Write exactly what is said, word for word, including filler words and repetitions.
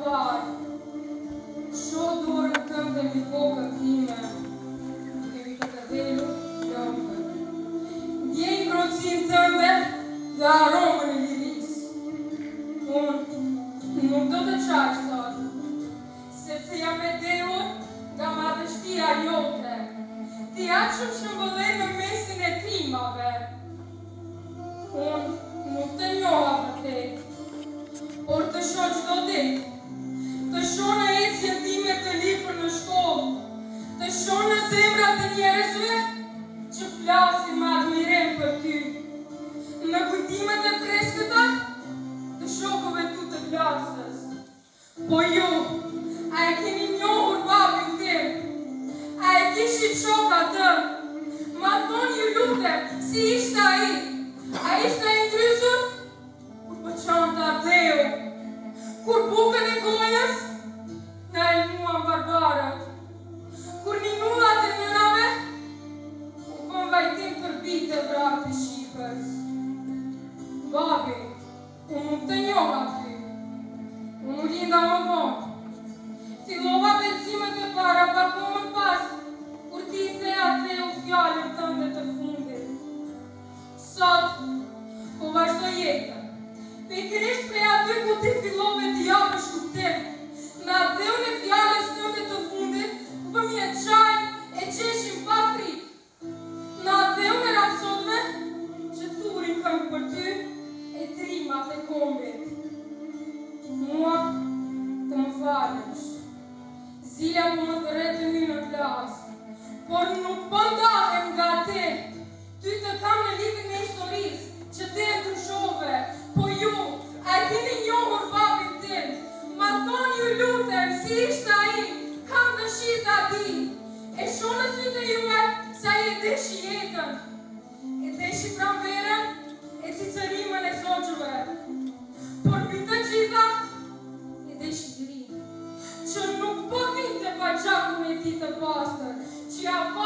fare. Šo doră câmpe mi boca prima, che mi catavelo gamba. Diei crozin tămbe, da români di ris. Un, nu tot aceasta. Se ți ia medeu, da mă știa iote. Ti acem și învăleme mesine primave. Un, nu te njoha për te. Por të shoq do dit. Të shona ecjen time të lipër në shkollë. Të shona zemrat e njerëzve që flasin me admirem për ty. Në kujtimet e freskëta të shokëve tu të klasës. Po ju, a e keni njohur babin tim? A e kishit shok atë? Ma thonë ju lutem, si ishte ai? A ishte ai ndrysur? Kur pëqante ateu? Kur bukën e gojës? Na e muan barbarat. Kur minullat e nënave? U bën vajtim për bite vrati shqipës. Babi, unë nuk të njoha ty. Unë u linda më vonë. Fillova bencimet e para pak më pas, kur ti i the ateu fjallën tënde të fundit. Sot, po vazhdo jeta. Pikërisht prej aty ku ti fillove të japësh kuptim, me ateun e fjallës tënde të fundit, vëmi e qaj e qeshim pa frikë. Në ateun e rapsodve, që thurin këmë për ty, e trimat e kombit. Mua, të më falësh. Zila po më thëre të hy në klasë, por nuk pëndahem nga te. Ty të kam në lidhje me historisë, që te e ndryshove, po ju, a e keni njohur babin tim? Ma thonë ju lutem, si ishte ai, kam dëshirë ta di. E shonë sytë e juve, sa i e deshi jetën. E deshi pranverën, e cicërimën e zogjëve. Por mbi të gjitha, e deshi grinë, që nuk po vinte pa gjakun e ti të pastër, që ja